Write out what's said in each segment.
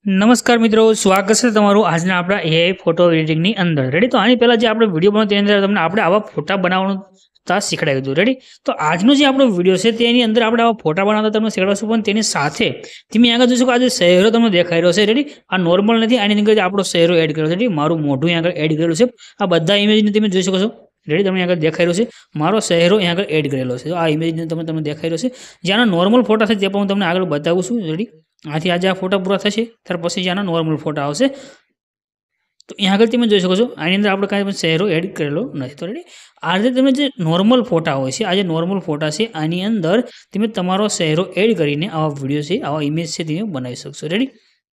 નમસ્કાર મિત્રો, સ્વાગત છે તમારું આજના આપણા એઆઈ ફોટો એડિટિંગની અંદર. રેડી? તો આની પહેલાં જે આપણે વિડીયો બનાવ્યો તેની અંદર તમને આપણે આવા ફોટા બનાવવાનું શીખડાવ્યું હતું. રેડી? તો આજનો જે આપણો વિડીયો છે તેની અંદર આપણે આવા ફોટા બનાવતા તમને શીખવાડશું, પણ તેની સાથે તમે આગળ જોશો કે આ જે શહેરો તમને દેખાઈ રહ્યો છે. રેડી? આ નોર્મલ નથી, આની અંદર આપણો શહેરો એડ કર્યો છે. રેડી? મારું મોઢું આગળ એડ કરેલું છે. આ બધા ઇમેજને તમે જોઈ શકો છો. રેડી? તમને આગળ દેખાઈ રહ્યો છે મારો શહેરો અહીં આગળ એડ કરેલો છે. તો આ ઇમેજને તમને દેખાઈ રહ્યો છે. જેના નોર્મલ ફોટા છે તે પણ હું તમને આગળ બતાવું છું. રેડી? આથી આજે આ ફોટા પૂરા થશે, ત્યાર પછી જ આના નોર્મલ ફોટા આવશે. તો અહીં આગળ તમે જોઈ શકો છો આની અંદર આપણે કાંઈ પણ શહેરો એડ કરેલો નથી. તો રેડી? આ રીતે તમે જે નોર્મલ ફોટા હોય છે, આ જે નોર્મલ ફોટા છે આની અંદર તમે તમારો શહેરો એડ કરીને આવા વિડીયો છે, આવા ઇમેજ છે તમે બનાવી શકશો. રેડી?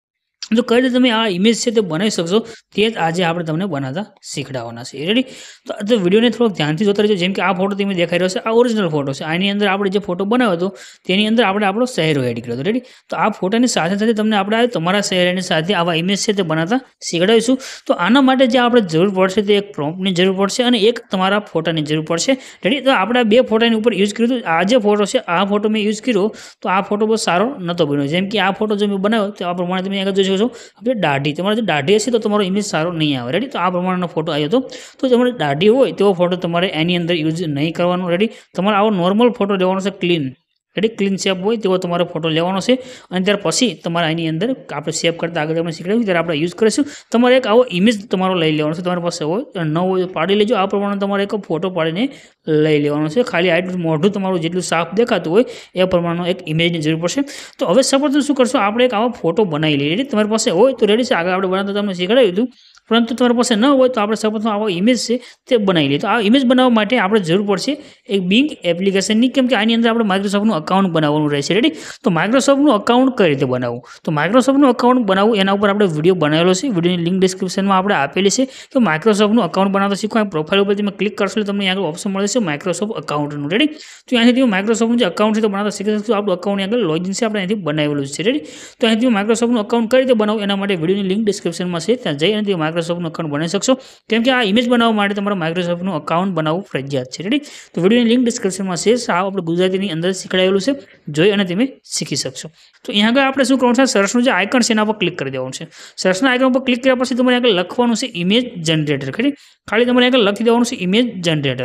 તો કઈ રીતે તમે આ ઇમેજ છે તે બનાવી શકશો તે જ આજે આપણે તમને બનાવતા શીખડાવવાના છે. રેડી? તો વિડીયોને થોડોક ધ્યાનથી જોતા રહેજો. જેમ કે આ ફોટો તમે દેખાઈ રહ્યો છે, આ ઓરિજિનલ ફોટો છે. આની અંદર આપણે જે ફોટો બનાવ્યો હતો તેની અંદર આપણે આપણો શહેરો એડ કર્યો હતો. રેડી? તો આ ફોટાની સાથે સાથે તમને આપણે તમારા શહેરની સાથે આવા ઇમેજ છે તે બનાવતા શીખડાવીશું. તો આના માટે જે આપણે જરૂર પડશે તે એક પ્રોમ્પ્ટની જરૂર પડશે અને એક તમારા ફોટાની જરૂર પડશે. રેડી? તો આપણે બે ફોટાની ઉપર યુઝ કર્યું હતું. આ જે ફોટો છે આ ફોટો મેં યુઝ કર્યો તો આ ફોટો બહુ સારો નહોતો બન્યો. જેમ કે આ ફોટો જો મેં બનાવ્યો તો આ પ્રમાણે તમે આગળ જોઈ શકો છો. આપણે દાઢી, તમારે જો દાઢી હશે તો તમારો ઇમેજ સારો નહીં આવે. રેડી? તો આ પ્રમાણનો ફોટો આવ્યો હતો. તો તમારે દાઢી હોય તેવો ફોટો તમારે એની અંદર યુઝ નહીં કરવાનો. રેડી? તમારે આવો નોર્મલ ફોટો લેવાનો છે, ક્લીન. રેડી? ક્લીન શેપ હોય તેવો તમારો ફોટો લેવાનો છે અને ત્યાર પછી તમારે એની અંદર આપણે શેપ કરતાં આગળ આપણે શીખવાડ્યું ત્યારે આપણે યુઝ કરીશું. તમારે એક આવો ઇમેજ તમારો લઈ લેવાનો છે. તમારી પાસે હોય ન હોય તો પાડી લેજો. આ પ્રમાણે તમારે એક ફોટો પાડીને લઈ લેવાનો છે. ખાલી આટલું મોઢું તમારું જેટલું સાફ દેખાતું હોય એ પ્રમાણનો એક ઇમેજની જરૂર પડશે. તો હવે સપોઝ શું કરશો, આપણે એક આવો ફોટો બનાવી લઈએ. રેડી? તમારી પાસે હોય તો રેડી છે, આગળ આપણે બનાવતા તમને શીખવાડ્યું હતું. પરંતુ તમારી પાસે ન હોય તો આપણે સપોઝ આવો ઇમેજ છે તે બનાવી લઈએ. તો આ ઇમેજ બનાવવા માટે આપણે જરૂર પડશે એક બિંગ એપ્લિકેશનની, કેમ કે આની અંદર આપણે માઇક્રોસોફ્ટનું અકાઉન્ટ બનાવવાનું રહેશે. રેડી? તો માઇક્રોસોફ્ટનું અકાઉન્ટ કઈ રીતે બનાવવું, તો માઇક્રોસોફ્ટનું અકાઉન્ટ બનાવવું એના ઉપર આપણે વિડીયો બનાવેલો છે. વિડીયોની લિંક ડિસ્ક્રિપ્શનમાં આપણે આપેલી છે કે માઇક્રોસોફ્ટનું અકાઉન્ટ બનાવતા શીખવા. પ્રોફાઇલ ઉપર તમે ક્લિક કરશો એટલે તમને આગળ ઓપ્શન મળે છે માઇક્રોસોફ્ટ અકાઉન્ટનું. રેડી? તો અહીંથી તમે માઇક્રોસોફ્ટનું જે અકાઉન્ટ છે તો બનાવતા શીખી શકશો. આપણું અકાઉન્ટ આગળ લોગિન છે, આપણે અહીંથી બનાવેલું છે. રેડી? તો અહીંથી માઇક્રોસોફ્ટનું અકાઉન્ટ કઈ રીતે બનાવવું એના માટે વિડીયોની લિંક ડિસ્ક્રિપ્શનમાં છે, ત્યાં જઈ અને તમે માઇક્રોસોફ્ટનું અકાઉન્ટ બનાવી શકશો. કેમ કે આ ઇમેજ બનાવવા માટે તમારે માઇક્રોસોફ્ટનું અકાઉન્ટ બનાવવું ફરજિયાત છે. રેડી? તો વિડીયોની લિંક ડિસ્ક્રિપ્શનમાં છે, સાવ આપણે ગુજરાતીની અંદર શીખડાયેલું છે, જોઈ અને તમે શીખી શકશો. તો અહીંયા આગળ આપણે શું કરવાનું છે, સર્ચનું જે આઇકન છે એના પર ક્લિક કરી દેવાનું છે. સર્ચના આઇકન પર ક્લિક કર્યા પછી તમારે આગળ લખવાનું છે ઇમેજ જનરેટર. ખાલી તમારે આગળ લખી દેવાનું છે ઇમેજ જનરેટર.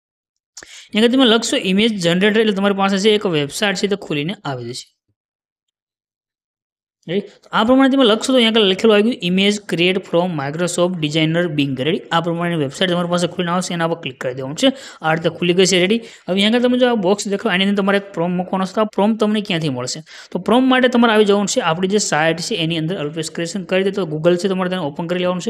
અહીંયા તમે લખશો ઇમેજ જનરેટર એટલે તમારી પાસે છે એક વેબસાઇટ છે તે ખુલીને આવી જશે. આ પ્રમાણે તમે લખશો તો અહીંયા આગળ લખેલું આવી ગયું image create from Microsoft designer Bing. Ready? આ પ્રમાણે વેબસાઇટ તમારી પાસે ખુલીને આવશે, એના પર ક્લિક કરી દેવાનું છે. આ રીતે ખુલી ગઈ છે. રેડી? હવે અહીંયા આગળ તમે જો આ બોક્સ દેખો આની અંદર તમારે એક પ્રોમ મૂકવાનો છે. તો આ પ્રોમ તમને ક્યાંથી મળશે, તો પ્રોમ માટે તમારે આવી જવાનું છે આપણી જે સાઇટ છે એની અંદર. અલ્પેશ ક્રિએશન કરી દે તો ગૂગલ છે, તમારે તેને ઓપન કરી લેવાનું છે.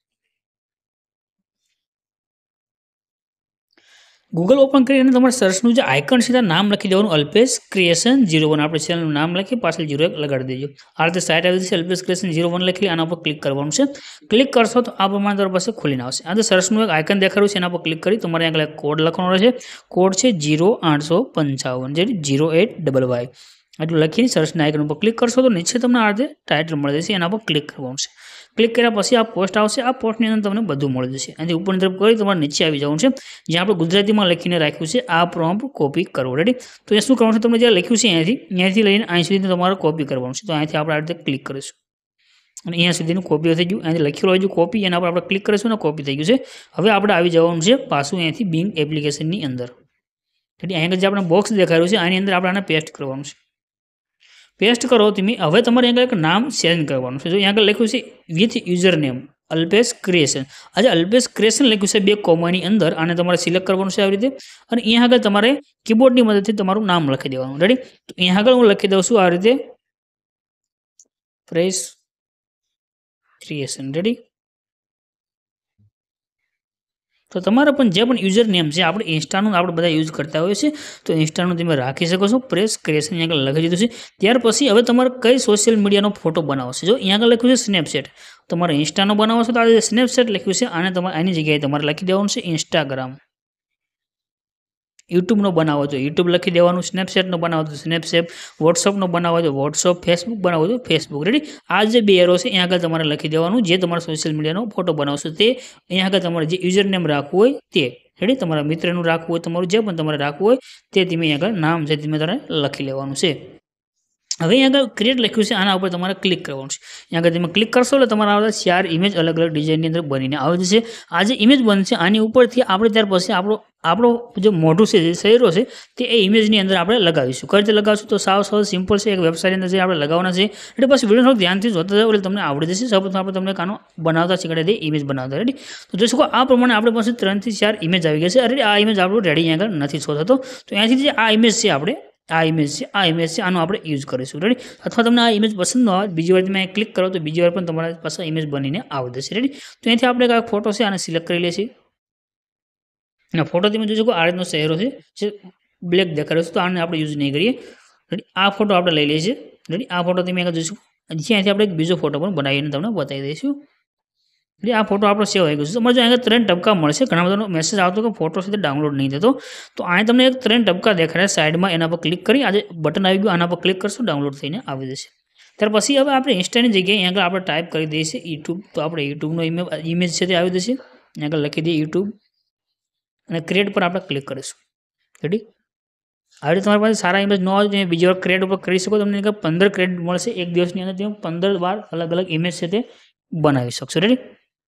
ગૂગલ ઓપન કરી અને તમારે સર્ચનું જે આઇકન છે ત્યાં નામ લખી દેવાનું, અલ્પેશ ક્રિએશન 01. આપણે ચેનલનું નામ લખી પાછળ 01 લગાડી દેજો. આ રીતે સાઇટ આવી જશે, અલ્પેશ ક્રિએશન 01 લખી આના પર ક્લિક કરવાનું છે. ક્લિક કરશો તો આ પ્રમાણે તમારી પાસે ખોલીને આવશે. આ જે સર્ચનું એક આઇકન દેખાડ્યું છે એના પર ક્લિક કરી તમારે આગળ એક કોડ લખવાનો રહેશે. કોડ છે 0855, જે 08YY. આટલું લખીને સર્ચના આઇકન ઉપર ક્લિક કરશો તો નીચે તમને આ રીતે ટાઇટલ મળી જશે, એના પર ક્લિક કરવાનું છે. ક્લિક કર્યા પછી આ પોસ્ટ આવશે. આ પોસ્ટની અંદર તમને બધું મળી જશે. અહીંથી ઉપરની તરફ કરી તમારે નીચે આવી જવાનું છે, જ્યાં આપણે ગુજરાતીમાં લખીને રાખ્યું છે આ પ્રોમ્પ્ટ કોપી કરવો. રેડી? તો એ શું કરવાનું છે, તમને જ્યાં લખ્યું છે અહીંયાથી લઈને અહીં સુધી તમારે કોપી કરવાનું છે. તો અહીંથી આપણે આ રીતે ક્લિક કરીશું અને અહીંયા સુધીનું કોપી થઈ ગયું. અહીંથી લખેલું હોય કોપી, એના પર આપણે ક્લિક કરીશું અને કોપી થઈ ગયું છે. હવે આપણે આવી જવાનું છે પાછું અહીંયાથી બિંગ એપ્લિકેશનની અંદર. રેડી? અહીં જે આપણે બોક્સ દેખાડ્યું છે આની અંદર આપણે આને પેસ્ટ કરવાનું છે. પેસ્ટ કરો તમે. હવે તમારે અહીંયા એક નામ ચેન્જ કરવાનું છે. જો અહીંયા આગળ લખ્યું છે with user name Alpesh creation. આજે અલ્પેશ ક્રિએશન લખ્યું છે 2 કોમાની અંદર, આને તમારે સિલેક્ટ કરવાનું છે આવી રીતે. અને અહીંયા આગળ તમારે કીબોર્ડની મદદથી તમારું નામ લખી દેવાનું. રેડી? તો અહીંયા આગળ હું લખી દઉં છું આ રીતે ફ્રેશ ક્રિએશન. રેડી? તો તમારે પણ જે પણ યુઝર નેમ છે, આપણે ઇન્સ્ટાનું આપણે બધા યુઝ કરતા હોઈએ છીએ, તો ઇન્સ્ટાનું તમે રાખી શકો છો. પ્રેસ ક્રિએશન અહીંયા આગળ લખી દીધું છે. ત્યાર પછી હવે તમારે કઈ સોશિયલ મીડિયાનો ફોટો બનાવવો છે. જો અહીંયા આગળ લખ્યું છે સ્નેપચેટ, તમારે ઇન્સ્ટાનો બનાવવો છે તો આ સ્નેપચેટ લખ્યું છે, આને તમારે આની જગ્યાએ તમારે લખી દેવાનું છે ઇન્સ્ટાગ્રામ. યુટ્યુબનો બનાવો તો યુટ્યુબ લખી દેવાનું, સ્નેપચેટનો બનાવો તો સ્નેપચેટ, વોટ્સઅપનો બનાવો તો વોટ્સઅપ, ફેસબુક બનાવો તો ફેસબુક. રેડી? આ જે 2 એરો છે અહીંયા આગળ તમારે લખી દેવાનું. જે તમારા સોશિયલ મીડિયાનો ફોટો બનાવશો તે અહીંયા આગળ તમારે જે યુઝર નેમ રાખવું હોય તે. રેડી? તમારા મિત્રનું રાખવું હોય, તમારું જે પણ તમારે રાખવું હોય તે તમે અહીંયા આગળ નામ છે તમે તમારે લખી લેવાનું છે. હવે અહીંયા આગળ ક્રિએટ લખ્યું છે, આના ઉપર તમારે ક્લિક કરવાનું છે. અહીંયા આગળ તમે ક્લિક કરશો એટલે તમારા આ 4 ઇમેજ અલગ અલગ ડિઝાઇનની અંદર બનીને આવે જશે. આ જે ઇમેજ બનશે આની ઉપરથી આપણે ત્યાર પછી આપણો જે મોઢું છે, જે શરીરો છે, તે એ ઇમેજની અંદર આપણે લગાવીશું. કઈ રીતે લગાવશું તો સાવ સિમ્પલ છે. એક વેબસાઇટની અંદર જે આપણે લગાવવાના છે એટલે પછી વિડીયો થોડું ધ્યાનથી જોતા જાવ એટલે તમને આવડી જશે. સૌપ્રથમ આપણે તમને કાનો બનાવતા શીખવાડી દઈએ, ઇમેજ બનાવતા. રેડી? તો જોઈ શકો આ પ્રમાણે આપણી પાસે 3 થી 4 ઇમેજ આવી ગઈ છે. અરે આ ઇમેજ આપણું રેડી અહીંયા આગળ નથી શો થતો. તો અહીંયાથી જે આ ઇમેજ છે આ ઇમેજ છે આનો આપણે યુઝ કરીશું. રેડી? અથવા તમને આ ઇમેજ પસંદ ન આવે બીજી વાર તમે ક્લિક કરો તો બીજી વાર પણ તમારા પાસે ઇમેજ બનીને આવી જશે. રેડી? તો અહીંથી આપણે એક ફોટો છે આને સિલેક્ટ કરી લઈએ છીએ. અને ફોટો તમે જોઈ શકો આ રીતનો ચહેરો છે જે બ્લેક દેખાડે છે, તો આને આપણે યુઝ નહીં કરીએ. રેડી? આ ફોટો આપણે લઈ લઈએ છીએ. રેડી? આ ફોટો તમે આગળ જોઈશું. જ્યાંથી આપણે એક બીજો ફોટો પણ બનાવીને તમને બતાવી દઈશું. એટલે આ ફોટો આપણો સેવ આવી ગયો છે. તમારે જો અહીંયા 3 ટપકા મળશે. ઘણા બધાનો મેસેજ આવતો કે ફોટો છે તે ડાઉનલોડ નહીં થતો, તો અહીંયા તમને એક 3 ટપકા દેખાડે સાઈડમાં, એના પર ક્લિક કરી આજે બટન આવી ગયું આના પર ક્લિક કરશો ડાઉનલોડ થઈને આવી જશે. ત્યાર પછી હવે આપણે ઇન્સ્ટાની જગ્યાએ અહીંયા આગળ આપણે ટાઈપ કરી દઈએ છીએ યુટ્યુબ, તો આપણે યુટ્યુબનો ઇમેજ છે તે આવી જશે. અહીંયા આગળ લખી દઈએ યુટ્યુબ અને ક્રિએટ પર આપણે ક્લિક કરીશું. રેડી? આવી રીતે તમારી પાસે સારા ઇમેજ ન હોય તો તમે બીજી વાર ક્રિએટ ઉપર કરી શકો. તમને 15 ક્રેડિટ મળશે. એક દિવસની અંદર તમે 15 વાર અલગ અલગ ઇમેજ છે તે બનાવી શકશો. રેડી?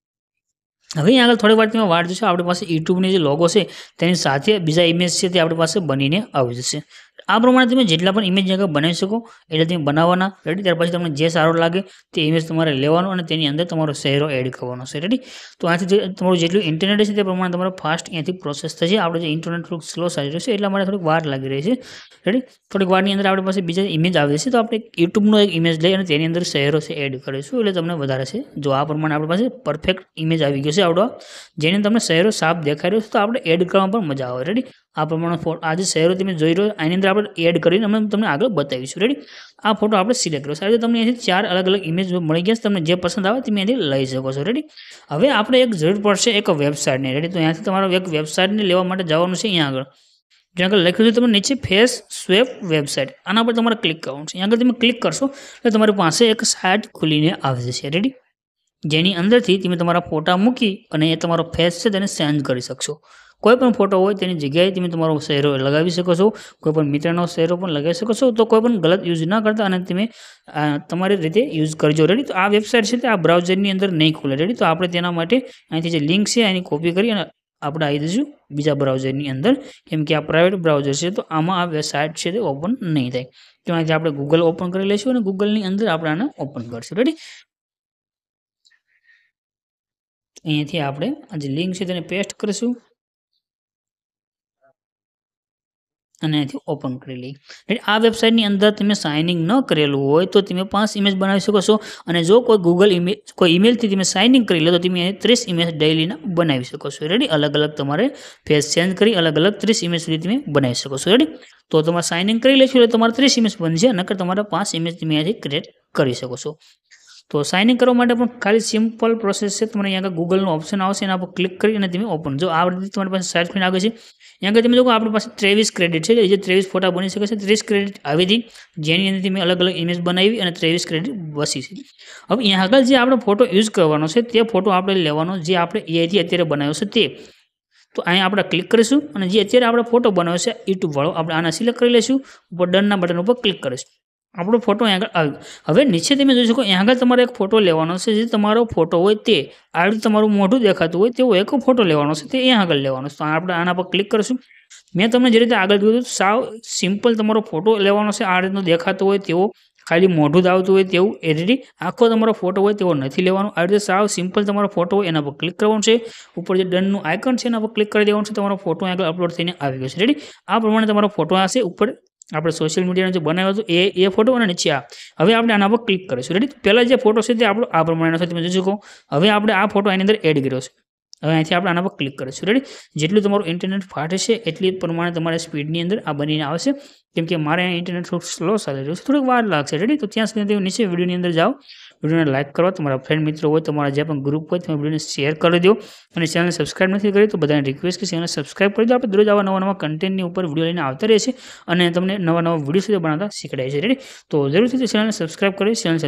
હવે અહીંયા આગળ થોડી વાર તમે વાટ જોશો, આપણી પાસે યુટ્યુબની જે લોગો છે તેની સાથે બીજા ઇમેજ છે તે આપણી પાસે બનીને આવી જશે. આ પ્રમાણે તમે જેટલા પણ ઇમેજ આગળ બનાવી શકો એટલે તમે બનાવવાના. રેડી? ત્યાર પછી તમને જે સારો લાગે તે ઇમેજ તમારે લેવાનો અને તેની અંદર તમારો ચહેરો એડ કરવાનો છે. રેડી? તો આથી તમારું જેટલું ઇન્ટરનેટ છે તે પ્રમાણે તમારો ફાસ્ટ અહીંયાથી પ્રોસેસ થશે. આપણે જે ઇન્ટરનેટ થોડુંક સ્લો ચાલી રહ્યું છે એટલા માટે થોડીક વાર લાગી રહી છે. રેડી? થોડીક વારની અંદર આપણી પાસે બીજા ઇમેજ આવી જશે, તો આપણે યુટ્યુબનો એક ઇમેજ લઈ અને તેની અંદર ચહેરો છે એડ કરીશું એટલે તમને વધારે છે. જો આ પ્રમાણે આપણી પાસે પરફેક્ટ ઇમેજ આવી ગયો છે આવડો, જેને તમને ચહેરો સાફ દેખાઈ રહ્યો છે, તો આપણે એડ કરવામાં પણ મજા આવે. રેડી? આ પ્રમાણે આ જે ચહેરો તમે જોઈ રહ્યો આની અંદર આપણે એડ કરીને અમે તમને આગળ બતાવીશું. રેડી? આ ફોટો આપણે સિલેક્ટ કર્યો. સારી તમને અહીંથી 4 અલગ અલગ ઇમેજ મળી ગયા. તમને જે પસંદ આવે તમે અહીંથી લઈ શકો છો. રેડી? હવે આપણે એક જરૂર પડશે એક વેબસાઇટની. રેડી? તો અહીંયાથી તમારે એક વેબસાઇટને લેવા માટે જવાનું છે. અહીંયા આગળ જ્યાં આગળ લખ્યું છે તમે નીચે ફેસ સ્વેપ વેબસાઇટ, આના પર તમારે ક્લિક કરવાનું છે. અહીંયા આગળ તમે ક્લિક કરશો એટલે તમારી પાસે એક સાઇટ ખુલીને આવી જશે. રેડી? જેની અંદરથી તમે તમારા ફોટા મૂકી અને એ તમારો ફેસ છે તેને ચેન્જ કરી શકશો. કોઈ પણ ફોટો હોય તેની જગ્યાએ તમે તમારો ચહેરો લગાવી શકો છો. કોઈ પણ મિત્રનો ચહેરો પણ લગાવી શકો છો. તો કોઈ પણ ગલત યુઝ ના કરતા અને તમે તમારી રીતે યુઝ કરજો. રેડી? તો આ વેબસાઇટ છે તે આ બ્રાઉઝરની અંદર નહીં ખુલે. રેડી? તો આપણે તેના માટે અહીંથી જે લિંક છે એની કોપી કરી અને આપણે આવી દઈશું બીજા બ્રાઉઝરની અંદર, કેમ કે આ પ્રાઇવેટ બ્રાઉઝર છે તો આમાં આ વેબસાઇટ છે તે ઓપન નહીં થાય. તો અહીંથી આપણે ગૂગલ ઓપન કરી લઈશું અને ગૂગલની અંદર આપણે આને ઓપન કરીશું. રેડી? અહીંયાથી આપણે આ જે લિંક છે તેને પેસ્ટ કરીશું અને અહીંથી ઓપન કરી લઈએ. આ વેબસાઇટની અંદર તમે સાઇન ઇન ન કરેલું હોય તો તમે 5 ઇમેજ બનાવી શકો છો. અને જો કોઈ ઈમેલથી તમે સાઇન ઇન કરી લો તો તમે 30 ઇમેજ ડેઇલીના બનાવી શકો છો. રેડી? અલગ અલગ તમારે ફેસ ચેન્જ કરી અલગ અલગ 30 ઇમેજ સુધી તમે બનાવી શકો છો. રેડી? તો તમારે સાઇન ઇન કરી લેશો એટલે તમારે 30 ઇમેજ બનશે, નકર તમારે 5 ઇમેજ તમે અહીંયાથી ક્રિએટ કરી શકો છો. તો સાઇન ઇન કરવા માટે પણ ખાલી સિમ્પલ પ્રોસેસ છે. તમારે અહીંયા આગળ ગૂગલનો ઓપ્શન આવશે એના પર ક્લિક કરી અને તમે ઓપન, જો આ રીતે તમારી પાસે સાઇટ ખોલીને આવે છે. અહીંયા આગળ તમે જો આપણી પાસે 23 ક્રેડિટ છે, જે 23 ફોટા બની શકે છે. 30 ક્રેડિટ આવી હતી જેની અંદર તમે અલગ અલગ ઇમેજ બનાવી અને 23 ક્રેડિટ બસી છે. હવે અહીંયા આગળ જે આપણે ફોટો યુઝ કરવાનો છે તે ફોટો આપણે લેવાનો જે આપણે એઆઈથી અત્યારે બનાવ્યો છે તે. તો અહીંયા આપણે ક્લિક કરીશું અને જે અત્યારે આપણે ફોટો બનાવ્યો છે યુટ્યુબ વાળો આપણે આના સિલેક્ટ કરી લઈશું. ઉપર ડનના બટન ઉપર ક્લિક કરીશું. આપણો ફોટો અહીં આગળ આવ્યો. હવે નીચે તમે જોઈ શકો અહીં આગળ તમારે એક ફોટો લેવાનો છે. જે તમારો ફોટો હોય તે આ રીતે તમારું મોઢું દેખાતું હોય તેવો એક ફોટો લેવાનો છે, તે અહીં આગળ લેવાનો છે. તો આપણે આના પર ક્લિક કરીશું. મેં તમને જે રીતે આગળ કીધું સાવ સિમ્પલ તમારો ફોટો લેવાનો છે. આ રીતનો દેખાતો હોય તેવો, ખાલી મોઢું જ આવતું હોય તેવું. એડિટિંગ આખો તમારો ફોટો હોય તેવો નથી લેવાનો. આ રીતે સાવ સિમ્પલ તમારો ફોટો હોય એના પર ક્લિક કરવાનું છે. ઉપર જે ડનનું આઇકન છે એના પર ક્લિક કરી દેવાનું છે. તમારો ફોટો આગળ અપલોડ થઈને આવી ગયો છે. રેડી? આ પ્રમાણે તમારો ફોટો હશે. ઉપર આપણે સોશિયલ મીડિયાનો જે બનાવ્યો હતો એ ફોટો અને નીચે આ. હવે આપણે આના પર ક્લિક કરીશું. રેડી? પહેલાં જે ફોટો છે તે આપણો આ પ્રમાણેનો છે, તમે જોઈ શકો. હવે આપણે આ ફોટો આની અંદર એડ કર્યો છે. હવે અહીંથી આપણે આના પર ક્લિક કરીશું. રેડી? જેટલું તમારું ઇન્ટરનેટ ફાટે છે એટલી પ્રમાણે તમારે સ્પીડની અંદર આ બનીને આવશે. કેમ કે મારે ઇન્ટરનેટ થોડુંક સ્લો ચાલી રહ્યું છે, થોડીક વાર લાગશે. રેડી? તો ત્યાં સુધી નીચે વિડીયોની અંદર જાઓ, વિડીયોને લાઇક કરો, તમારા ફ્રેન્ડ મિત્રો હોય, તમારા જે પણ ગ્રુપ હોય તમે વિડીયોને શેર કરી દો. અને ચેનલને સબસ્ક્રાઇબ નથી કરી તો બધાને રિક્વેસ્ટ કે ચેનલને સબસ્ક્રાઇબ કરી દો. આપણે દરરોજ આવા નવા કન્ટેન્ટની ઉપર વિડીયો લઈને આવતા રહે છે અને તમને નવા વિડીયો સુધી બનાવતા શીખડાય છે. રેડી? તો જરૂરથી ચેનલને સબસ્ક્રાઇબ કરી ચેનલ સાથે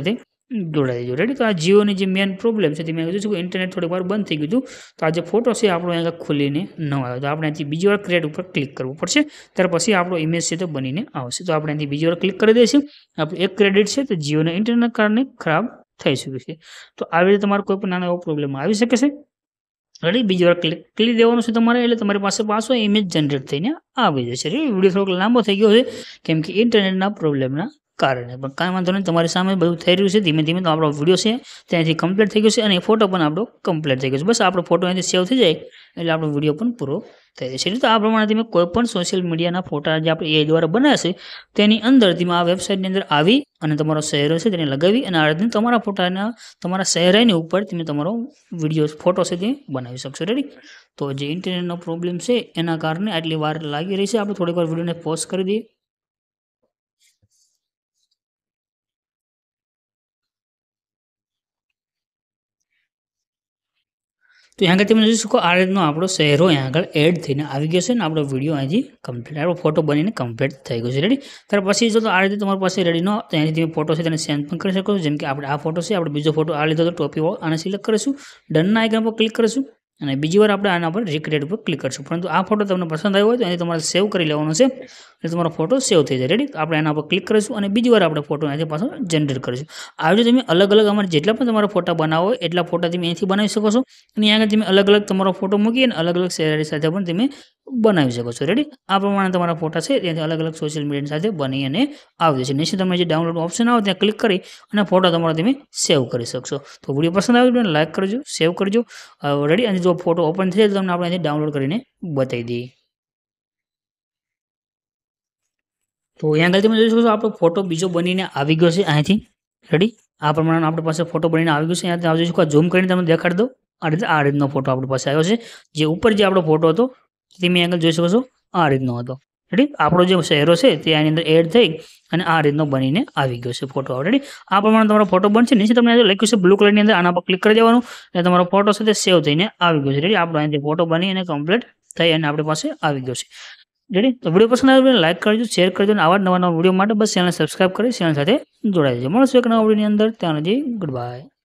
જોડાઈ દેજો. રેડી? તો આ જીઓની જે મેન પ્રોબ્લેમ છે તે મેં કીધું છે ઇન્ટરનેટ થોડીક વાર બંધ થઈ ગયું હતું. તો આ જે ફોટો છે આપણો અહીંયા ખુલીને ન આવ્યો. તો આપણે અહીંથી બીજી વાર ક્રિએટ ઉપર ક્લિક કરવું પડશે. ત્યાર પછી આપણો ઇમેજ છે તો બનીને આવશે. તો આપણે અહીંથી બીજી વાર ક્લિક કરી દઈશું. આપણું એક ક્રેડિટ છે તો જીઓના ઇન્ટરનેટ કારણે ખરાબ થઈ શકે છે. તો આવી રીતે તમારો કોઈ પણ નાનો એવો પ્રોબ્લેમ આવી શકે છે. રેડી? બીજી વાર ક્લિક કરી દેવાનું છે તમારે, એટલે તમારી પાસે પાછો ઇમેજ જનરેટ થઈને આવી જશે. રેડી? વિડીયો થોડોક લાંબો થઈ ગયો છે કેમ કે ઇન્ટરનેટના પ્રોબ્લેમના કારણે, પણ કાંઈ વાંધો નહીં, તમારી સામે બધું થઈ રહ્યું છે. ધીમે ધીમે તો આપણો વિડીયો છે ત્યાંથી કમ્પ્લીટ થઈ ગયો છે અને ફોટો પણ આપણો કમ્પ્લીટ થઈ ગયો છે. બસ આપણો ફોટો અહીંથી સેવ થઈ જાય એટલે આપણો વિડીયો પણ પૂરો થઈ જશે. તો આ પ્રમાણે તમે કોઈ પણ સોશિયલ મીડિયાના ફોટા જે આપણે એ દ્વારા બનાવશે તેની અંદર તમે આ વેબસાઇટની અંદર આવી અને તમારો ચહેરો છે તેને લગાવી અને આ રીતે તમારા ફોટાના તમારા ચહેરાની ઉપર તમે તમારો વિડીયો ફોટો છે તે બનાવી શકશો. રેડી? તો જે ઇન્ટરનેટનો પ્રોબ્લેમ છે એના કારણે આટલી વાર લાગી રહી છે. આપણે થોડીક વાર વિડીયોને પોઝ કરી દઈએ. તો અહીંયા આગળ તમે જોઈ શકો આ રીતનો આપણો ચહેરો અહીંયા આગળ એડ થઈને આવી ગયો છે ને આપણો વિડીયો અહીંથી કમ્પ્લીટ, આપણો ફોટો બનીને કમ્પ્લીટ થઈ ગયો છે. રેડી? ત્યાર પછી જો તો આ રીતે તમારી પાસે રેડી ન તો અહીંથી તમે ફોટો છે તેને સેન્ડ પણ કરી શકો છો. જેમ કે આપણે આ ફોટો છે, આપણે બીજો ફોટો આ લીધો તો ટોપી આને સિલેક્ટ કરીશું, ડનના આઇકન પર ક્લિક કરીશું અને બીજી વાર આપણે આના પર રિક્રિએટ ઉપર ક્લિક કરીશું. પરંતુ આ ફોટો તમને પસંદ આવ્યો હોય તો અહીંથી તમારે સેવ કરી લેવાનો છે એટલે તમારો ફોટો સેવ થઈ જાય. રેડી? આપણે એના પર ક્લિક કરીશું અને બીજી વાર આપણે ફોટો અહીંથી પાછો જનરેટ કરીશું. આવી રીતે તમે અલગ અલગ અમારે જેટલા પણ તમારા ફોટા બનાવો હોય એટલા ફોટા તમે અહીંથી બનાવી શકો છો અને અહીંયા આગળ તમે અલગ અલગ તમારો ફોટો મૂકી અને અલગ અલગ સેલેરી સાથે પણ તમે બનાવી શકો છો. રેડી? આ પ્રમાણે તમારા ફોટા છે ત્યાંથી અલગ અલગ સોશિયલ મીડિયા સાથે બની અને આવી જશે. નીચે તમે જે ડાઉનલોડ ઓપ્શન આવે ત્યાં ક્લિક કરી અને ફોટો તમારો તમે સેવ કરી શકશો. તો વિડીયો પસંદ આવ્યો તો લાઈક કરજો, સેવ કરજો. રેડી? અને જો ફોટો ઓપન થઈ જાય તો તમને આપણે અહીંથી ડાઉનલોડ કરીને બતાવી દઈએ. તો અહીંયા આગળ તમે જોઈ શકો છો આપણો ફોટો બીજો બનીને આવી ગયો છે અહીંથી. રેડી? આ પ્રમાણે આપણી પાસે ફોટો બનીને આવી ગયો છે. અહીંયાથી જોઈ શકો, ઝૂમ કરીને તમને દેખાડી દો. આ રીતનો ફોટો આપણી પાસે આવ્યો છે. જે ઉપર જે આપણો ફોટો હતો તમે આગળ જોઈ શકો છો આ રીતનો હતો. રેડી? આપણો જે ચહેરો છે તે આની અંદર એડ થઈ અને આ રીતનો બનીને આવી ગયો છે ફોટો. રેડી? આ પ્રમાણે તમારો ફોટો બનશે. નીચે તમને લખ્યું છે બ્લુ કલરની અંદર, આના પર ક્લિક કરી દેવાનું એટલે તમારો ફોટો છે તે સેવ થઈને આવી ગયો છે. રેડી? આપણો અહીંથી ફોટો બની અને કમ્પ્લીટ થઈ અને આપણી પાસે આવી ગયો છે. રેડી? તો વિડીયો પસંદ આવ્યો લાઈક કરજો, શેર કરજો અને આવા નવા વિડીયો માટે બસ ચેનલ સબસ્ક્રાઈબ કરી ચેનલ સાથે જોડાઈ દેજો. મળશું એક નવા વિડીયોની અંદર. ત્યાં સુધી ગુડ બાય.